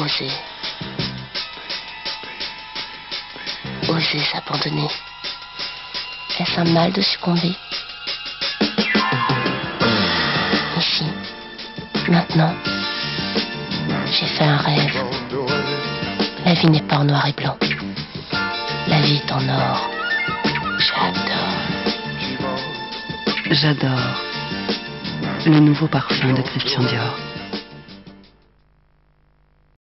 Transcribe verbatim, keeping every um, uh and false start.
Oser. Oser s'abandonner. Est-ce un mal de succomber? Ici, maintenant, j'ai fait un rêve. La vie n'est pas en noir et blanc. La vie est en or. J'adore. J'adore le nouveau parfum de Christian Dior.